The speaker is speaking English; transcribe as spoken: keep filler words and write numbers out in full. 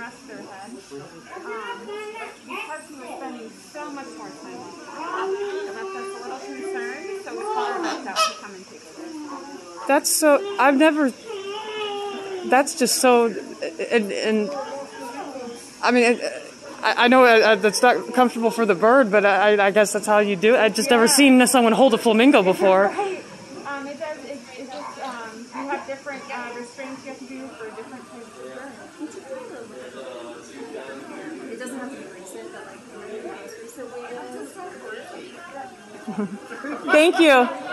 rest their head. Um, because he was spending so much more time on it. It left us a little concerned, so we called our vets out to come and take over. That's so, I've never, that's just so, and, and I mean, it, I, I know that's not comfortable for the bird, but I, I guess that's how you do it. I've just yeah. never seen someone hold a flamingo before. Right. Um, it does, it, it just, um, you have different uh, restraints you have to do for different types of birds. It doesn't have to be recent, but like the most recent way it is. Thank you.